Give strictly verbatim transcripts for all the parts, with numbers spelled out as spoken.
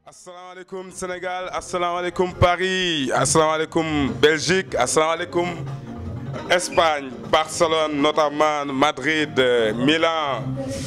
asalaamaaleykum Sénégal, asalaamaaleykum Paris, asalaamaaleykum Belgique, asalaamaaleykum Espagne, Barcelone, notamment Madrid, Milan,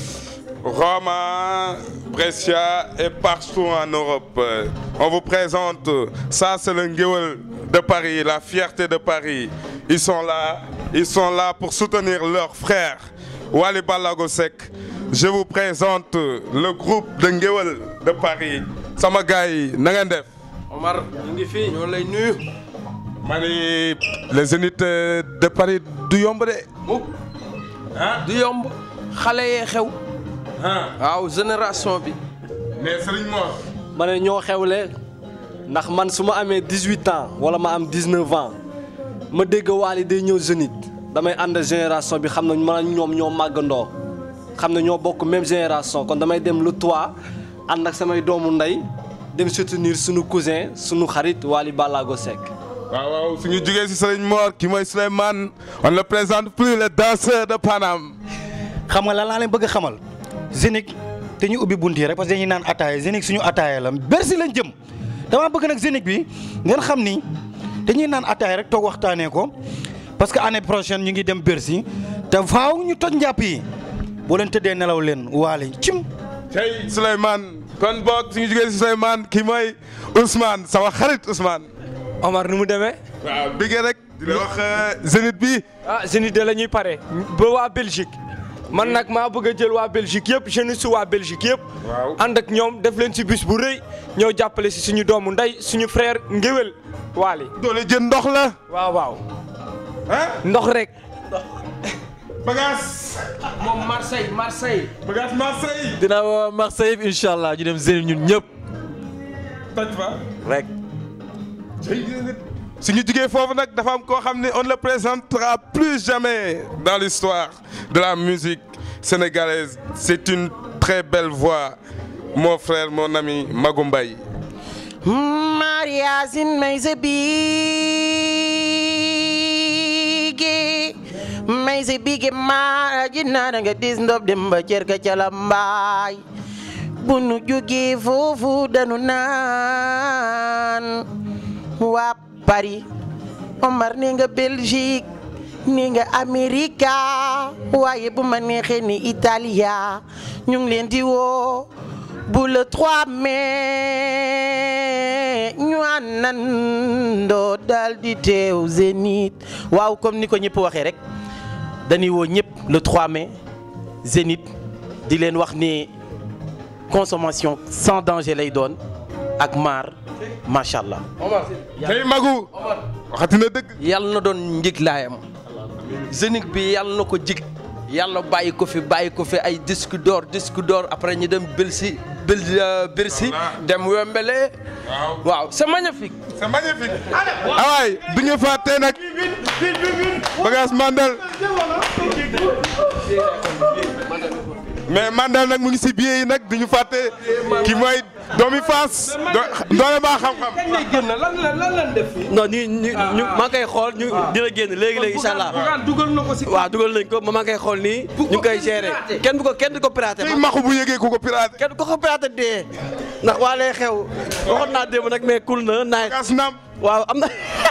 Roma, Brescia et partout en Europe. On vous présente, ça c'est le Ngéweul de Paris, la fierté de Paris. Ils sont là, ils sont là pour soutenir leurs frères. Wally Ballago Seck. Je vous présente le groupe de Ngéweul de Paris. sama gars yi na ngeen def. Omar ñu ngi fii ñoo lay nuyu. ma ni les Zénith de Paris du yomb de. mukk ah du yomb xale yee xew. waaw génération bi. mais Serigne Mor. ma ne ñoo xewle ndax man su ma amee dix-huit ans wala ma am dix-neuf ans ma dégg Wally day ñëw Zénith damay ànd génération bi xam ne man ñoom ñoo màggandoo xam ne ñoo bokk même génération kon damay dem le toit ànd ak samay doomu ndey dem soutenir sunu cousin sunu xarit Wally Ballago Seck. waaw waaw suñu jugee si Serigne Mor ki mooy Souleymane on ne présente plus le danseur de Paname. xam nga lan laa leen bëgg a xamal Zénith te ñu ubbi bunt yi rek parce que dañuy naan ataaya Zénith suñu ataaya la Bercy lañ jëm dama bëgg nag Zénith bi ngeen xam ni dañuy naan ataaya rek toog waxtaanee ko parce que année prochaine ñu ngi dem Bercy te faaw ñu toj njàpp yi boo leen tëddee nelaw leen Wally cim. tey Souleymane kon boog suñu jugee si Souleymane ki mooy Ousmane sama xarit Ousmane. Omar nu mu demee. waaw bëggee rek di la wax Zénith bi. ah Zénith de la ñuy pare ba waa Belgique man nag maa bëgg a jël waa Belgique yëpp jeunesse su waa Belgique yëpp. waaw ànd ak ñoom def leen si bus bu rëy ñëw jàppale si suñu doomu ndey suñu frère Ngéweul Wally. doole jën ndox la. waaw waaw. ah ndox rek. bagage. moom Marseille Marseille. bagage Marseille. dina woo Marseille incha allah ñu dem Zénith ñun ñëpp toj fa. rek. suñu jugee foofu nag dafa am koo xam ne on ne le présentera plus jamais dans l'histoire de la musique sénégalaise. C'est une très belle voix mon frère mon ami Magou Mbaye. Maria sin may sa bigi may sa bigi ma jinnaara nga dis ndob dem ba cerka cala mbaay bu nu jógee foofu danu naan waa Paris Omar ni nga Belgique ni nga Amerika waaye bu ma neexee ni Italia ñu ngi leen di woo bu le trois mai ñu àndandoo daal di teew Zénith waaw comme ni ko ñëpp waxee rek dañuy woo ñëpp le trois mai Zénith di leen wax ni consommation sans danger lay doon ak maar macha allah. tey Magou. waxati na dëgg. yàlla na doon njiglaayam Zénith bi yàlla na ko jig yàlla bàyyi ko fi bàyyi ko fi ay disque d'or disque d'or après ñu dem Bercy Bercy dem Wembélé. waaw c'est magnifique. c'est magnifique. awaay du ñu fàtte nag bagage Mandel. mais Mandel nag mu ngi si biir yi nag du ñu fàtte ki mooy doomi Fass. doole maa xam-xam. kañ lay génn lan la lan lan def fii. non ñu ñu ñu maa ngi koy xool ñu dina génn léegi léegi incha allah. dugal na ko si. waaw dugal nañ ko maa ngi koy xool nii. ñu ngi koy gérer kenn du ko kenn du ko piraté. tey maxu bu yëgee ku ko piraté. kenn du ko ko piraté dee ndax waa lay xew waxoon naa démb nag mais cool na naaj. gas naam. waaw am na.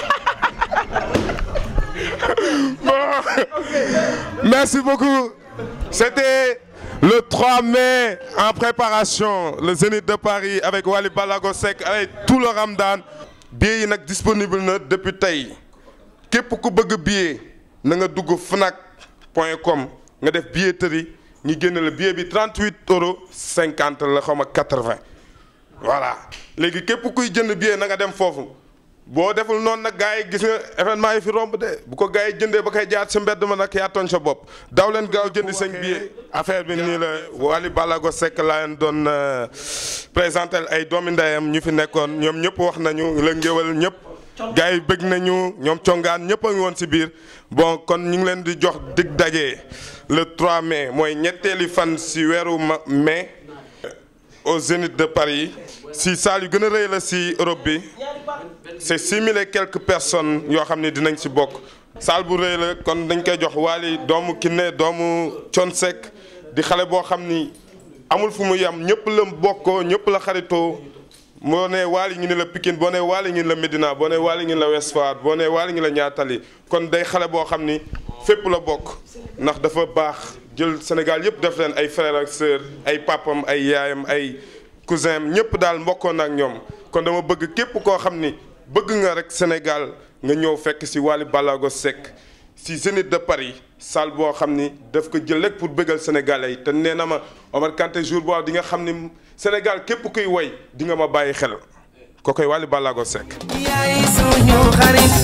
merci beaucoup. C'était le trois mai en préparation le Zénith de Paris avec Wally Ballago Seck avec tout le Ramadan. billets yi nag disponible na depuis tey képp ku bëgg billet na nga dugg fnac point com nga def billetterie ñu génne la billet bi trente-huit euros cinquante la xaw ma quatre-vingts voilà léegi képp kuy jënd billet na nga dem foofu. boo deful noonu nag gars yi gis nga événement yi fi romb de bu ko gars yi jëndee ba koy jaat sa mbedd ma nag yaa tooñ sa bopp daw leen gaaw jënd seen billet affaire bi nii la Wally Ballago Seck laa leen doon présenté ay doomi ndeyam ñu fi nekkoon ñoom ñëpp wax nañu la Ngéweul ñëpp gars yi bëgg nañu ñoom congaan ñëpp a ngi woon si biir bon kon ñu ngi leen di jox dig daje le trois mai mooy ñetteeli fan si weeru mai au Zénith de Paris si salle yu gën a rëy la si Europe bi c'est six mille et quelques personnes yoo xam ne dinañ si bokk salle bu rëy la kon dañ koy jox Wally doomu Kiné doomu Thione Seck di xale boo xam ni amul fu mu yem ñëpp la bokkoo ñëpp la xaritoo boo nee Waly ñu ne la Pikine boo nee Waly ñu ne la Médina boo nee Waly ñu ne la Ouest Foire boo nee Waly ñu ne la Niattali kon day xale boo xam ni fépp la bokk ndax dafa baax jël Sénégal yëpp def leen ay frères ak sœurs ay papam ay yaayam ay cousin am ñëpp daal mbokkoon ak ñoom kon dama bëgg képp koo xam ni bëgg nga rek Sénégal nga ñëw fekk si Waly Ballago Seck si Zénith de Paris salle boo xam ni daf ko jël rek pour bëggal Sénégalais yi te nee na ma Omar Kanté jour boobu di nga xam ni Sénégal képp kuy woy di nga ma bàyyi xel ko koy Waly Ballago Seck. yaay suñu xarit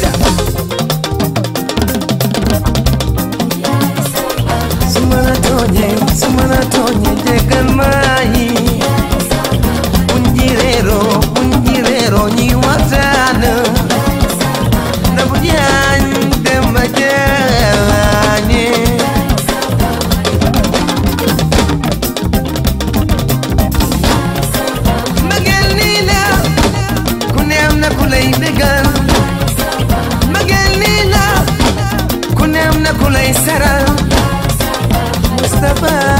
su ma la tooñee su ma la tooñee jéggal ma yi buñ jireeroo buñ jireeroo ñi waxtaan na bu jaañ dem ba jaañe magel nii la ku ne am na ku lay bégal magel nii la ku ne am na ku lay saral Mustafa